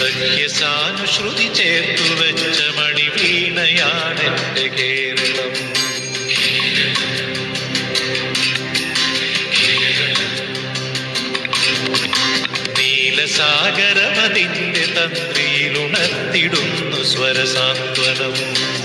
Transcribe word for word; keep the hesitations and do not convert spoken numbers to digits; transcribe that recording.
സഖ്യസാനുശ്രുതി ചേർത്തു വെച്ച മണിവീണയാണെന്റെ കേരളം. നീലസാഗരമതിന്റെ തന്ത്രിയിലുണർത്തിടുന്നു സ്വരസാന്ത്വനം.